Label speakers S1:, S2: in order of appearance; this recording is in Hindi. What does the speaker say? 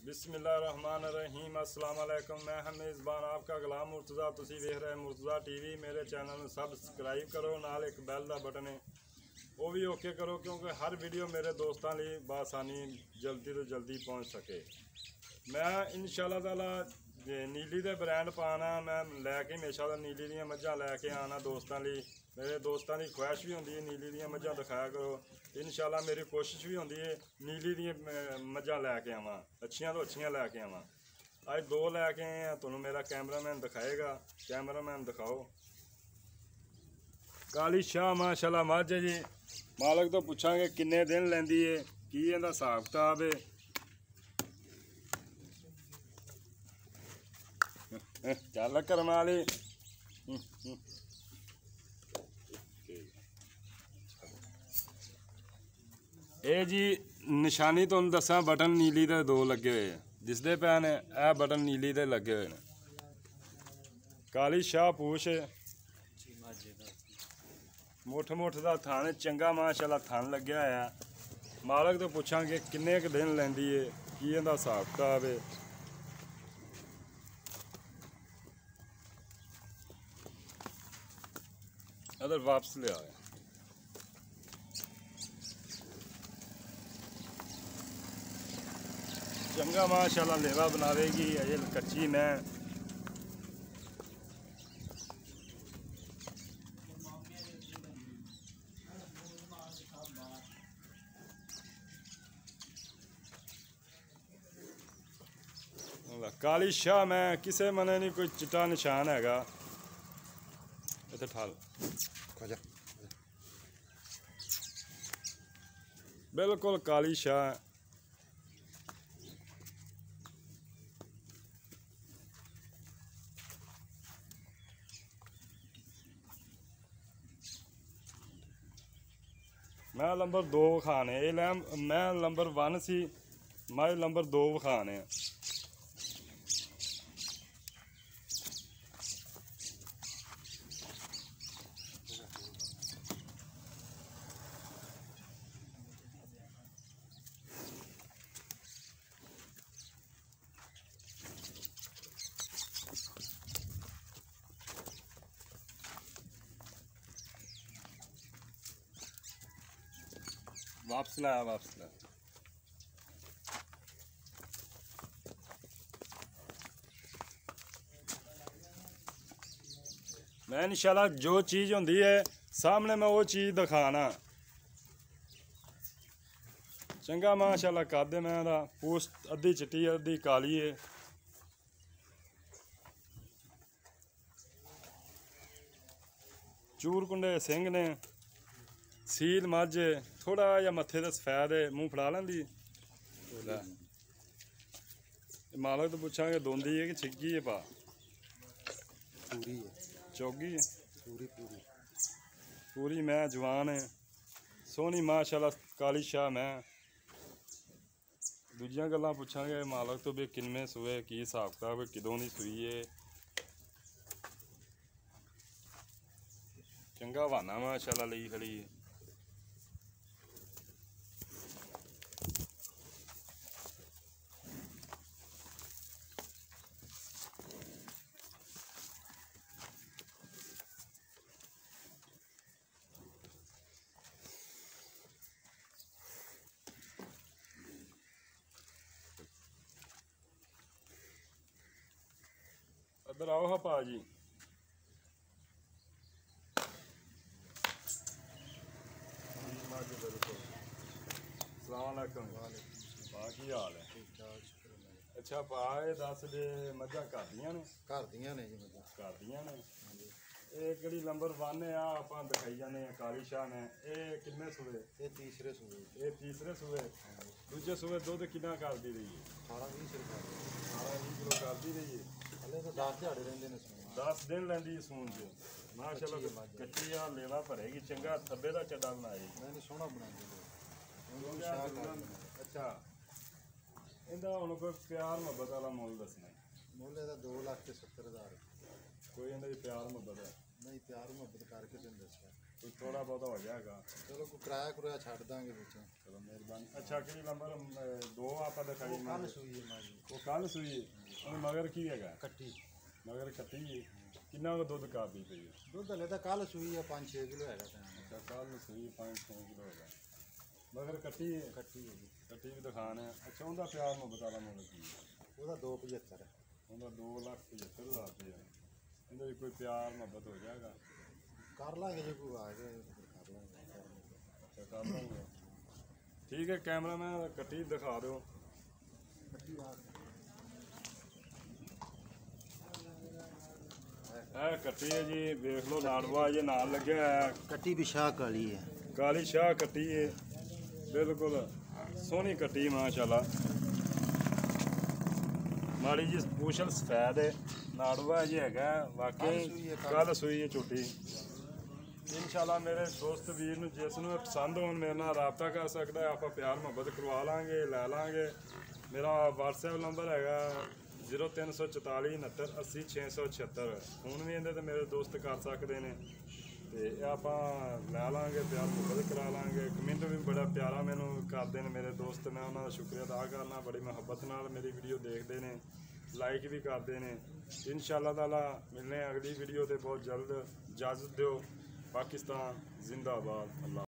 S1: बिस्मिल्लाहिर्रहमानिर्रहीम अस्सलाम वालेकुम। मैं हम मेज़बान आपका गुलाम मुर्तज़ा। तुसी वेख रहे मुर्तज़ा टीवी। मेरे चैनल में सबसक्राइब करो, नाल एक बैल का बटन है वो भी ओके करो, क्योंकि हर वीडियो मेरे दोस्तों लिए बासानी जल्दी तो जल्दी पहुँच सके। मैं इंशाअल्लाह ताला नीली दे ब्रांड पाना, मैं लैके हमेशा नीली दियाँ मझां लैके आना दोस्तों लिए। मेरे दोस्तों की ख्वाहिश भी होंदी है नीली दियाँ मझां दिखाया करो। इंशाअल्लाह मेरी कोशिश भी होंदी है नीली दियाँ मझां लैके आवां, अच्छियां तो अच्छियां लैके आवां। अज दो लैके आए हैं, तुहानूं मेरा कैमरामैन दिखाएगा। कैमरामैन दिखाओ। काली शाह माशाल्लाह मझ है जी। मालक तो पुछांगे किन्ने दिन लैंदी है, की इहदा हिसाब किताब है। चल करमाली ये जी निशानी तुहानूं दसा, बटन नीली दे दो लगे हुए दिसदे पे ने। यह बटन नीली दे लगे हुए हैं। काली शाह पूछ, मुठ मुठ का थान चंगा माशाल्लाह थान लग्या है। मालक तो पुछांगे किन्ने क दिन लैंदी है, की इहदा हिसाब किताब है। अदर वापस ले आया। चंगा माशाल्लाह लेवा बनावेगी। अजे कच्ची मैं काली शाह मैं किसे मने नहीं कोई चिट्टा निशान हैगा। इत्थे ठाल बिल्कुल काली शाह। मैं नंबर 2 विखाने मैं नंबर 1 सी, मैं नंबर 2 विखाने। वापस लाया, वापस लाया। मैं इंशाल्लाह जो चीज़ होंदी है सामने मैं वो चीज़ दिखाना। चंगा माशाल्लाह कादे मैं दा पूछ अद्धी चिट्टी अद्धी काली है। चूर कुंडे सिंह ने, सील मझ, थोड़ा जा मत्थे ते सफैद है, मूँह फड़ा लैंदी। मालक तो पुछांगे दोंदी है कि छिग्गी है पा पूरी है, चौगी है पूरी पूरी पूरी। मैं जवान है सोहनी माशाल्लाह काली शाह। मैं दूजियां गल्लां पुछांगे मालक तो भी किनमें सूए, की हिसाब किताब है, किदों दी सूई है। चंगा हवाना माशाल्लाह लई खड़ी है। इधर आओ हा भाजी। सलामकुम भा, की हाल है? अच्छा भा ये दस दे मझां घर दियां ने?
S2: घर दियां ने जी मझां
S1: घर दियां ने। ये किहड़ी नंबर 1 है आपां दिखाई जाने काली शाह ने। ये किन्ने सूए?
S2: ये तीसरे सूए।
S1: ये तीसरे सूए। दूजे सूए दुध कितना करती रही है?
S2: 18-20 रुपए
S1: 18-20 किलो करती रही है।
S2: हले तो 10 दिहाड़े रहिंदे ने सूए।
S1: 10 दिन लैंदी सून च माशाल्लाह। कच्ची आ लेवा भरेगी, चंगा थब्बे का चड्डा बनाएगी।
S2: मैंने सोहना बनांदी है।
S1: अच्छा इंदा हुण कोई प्यार मुहब्बत वाला मुल दसना।
S2: मुल ਇਹਦਾ 2,70,000।
S1: कोई इंदा प्यार मुहब्बत है?
S2: नहीं प्यार मुहब्बत करके तुम दसया
S1: ਕੋਈ ਥੋੜਾ ਬਹੁਤਾ ਹੋ ਜਾਏਗਾ।
S2: ਚਲੋ ਕੋਈ ਕਿਰਾਇਆ ਕੁਰਾਇਆ ਛੱਡ ਦਾਂਗੇ ਵਿੱਚੋਂ।
S1: ਚਲੋ ਮਿਹਰਬਾਨੀ। ਅੱਛਾ ਕਿਹੜੀ ਨੰਬਰ 2 ਆਪਾਂ ਦਿਖਾਈ
S2: ਉਹ ਕੱਲ ਸੂਈ ਹੈ ਮਾਂ ਜੀ,
S1: ਉਹ ਕੱਲ ਸੂਈ ਉਹ ਮਗਰ ਕੀ ਹੈਗਾ?
S2: ਕੱਟੀ।
S1: ਮਗਰ ਕੱਟੀ ਕਿੰਨਾ ਕੁ ਦੁੱਧ ਕਾਪੀ ਪਈ ਹੈ?
S2: ਦੁੱਧ ਹਲੇ ਤਾਂ ਕੱਲ ਸੂਈ ਹੈ 5-6 ਕਿਲੋ ਹੈਗਾ ਤਾਂ।
S1: ਅੱਛਾ ਕੱਲ ਸੂਈ 5-6 ਕਿਲੋ ਹੈਗਾ। ਮਗਰ ਕੱਟੀ
S2: ਕੱਟੀ ਹੈ ਜੀ,
S1: ਕੱਟੀ ਵੀ ਦਿਖਾਣੇ। ਅੱਛਾ ਉਹਦਾ ਪਿਆਰ ਮੁਹੱਬਤ ਵਾਲਾ ਮੁੱਲ ਕੀ ਹੈ?
S2: ਉਹਦਾ 275 ਹੈ।
S1: ਉਹਦਾ 2,75,000 ਰੁਪਇਆ। ਇਹਦੇ ਵਿੱਚ ਕੋਈ ਪਿਆਰ ਮੁਹੱਬਤ ਹੋ ਜਾਏਗਾ?
S2: ਕਰ ਲਾਂਗੇ ਜੇ ਕੋਈ ਆ ਜਾਏ ਤਾਂ ਕਰ ਲਾਂਗੇ।
S1: ਅੱਛਾ ਕਰ ਲਾਂਗੇ। ਠੀਕ ਹੈ ਕੈਮਰਾਮੈਨ ਕੱਟੀ ਦਿਖਾ ਦਿਓ।
S2: ਕੱਟੀ ਆ
S1: ਇਹ ਕੱਟੀ ਹੈ ਜੀ, ਵੇਖ ਲਓ ਨਾੜਵਾ ਜੇ ਨਾਲ ਲੱਗਿਆ ਹੋਇਆ।
S2: ਕੱਟੀ ਵੀ ਸ਼ਾਹ ਕਾਲੀ ਹੈ।
S1: ਕਾਲੀ ਸ਼ਾਹ ਕੱਟੀ ਹੈ, ਬਿਲਕੁਲ ਸੋਹਣੀ ਕੱਟੀ ਮਾਸ਼ਾਅੱਲਾ। ਮਾੜੀ ਜੀ ਪੂਛਲ ਸਫੈਦ ਹੈ, ਨਾੜਵਾ ਜੀ ਹੈਗਾ ਵਾਕਈ ਕੱਲ ਸੂਈ ਹੈ ਝੂਟੀ। ਇਨਸ਼ਾਅੱਲਾ ਮੇਰੇ ਦੋਸਤ ਵੀਰ ਨੂੰ ਜਿਸ ਨੂੰ ਇਹ ਪਸੰਦ ਹੋਣ ਮੇਰੇ ਨਾਲ ਰਾਬਤਾ ਕਰ ਸਕਦਾ ਹੈ। ਆਪਾਂ ਪਿਆਰ ਮੁਹੱਬਤ ਕਰਵਾ ਲਾਂਗੇ, ਲੈ ਲਾਂਗੇ। ਮੇਰਾ WhatsApp ਨੰਬਰ ਹੈਗਾ 0344 69 80 676। ਹੁਣ ਵੀ ਇਹਦੇ ਤੇ ਮੇਰੇ ਦੋਸਤ ਕਰ ਸਕਦੇ ਨੇ ਤੇ ਇਹ ਆਪਾਂ ਲੈ ਲਾਂਗੇ, ਪਿਆਰ ਮੁਹੱਬਤ ਕਰਾ ਲਾਂਗੇ। ਕਮੈਂਟ ਵੀ ਬੜਾ ਪਿਆਰਾ ਮੈਨੂੰ ਕਰਦੇ ਨੇ ਮੇਰੇ ਦੋਸਤ, ਮੈਂ ਉਹਨਾਂ ਦਾ ਸ਼ੁਕਰੀਆ ਅਦਾ ਕਰਨਾ। ਬੜੀ ਮੁਹੱਬਤ ਨਾਲ ਮੇਰੀ ਵੀਡੀਓ ਦੇਖਦੇ ਨੇ, ਲਾਈਕ ਵੀ ਕਰਦੇ ਨੇ। ਇਨਸ਼ਾਅੱਲਾ ਤਾਲਾ ਮਿਲਨੇ ਅਗਲੀ ਵੀਡੀਓ ਤੇ ਬਹੁਤ ਜਲਦ। ਇਜਾਜ਼ਤ ਦਿਓ। ਪਾਕਿस्तान जिंदाबाद। अल्लाह।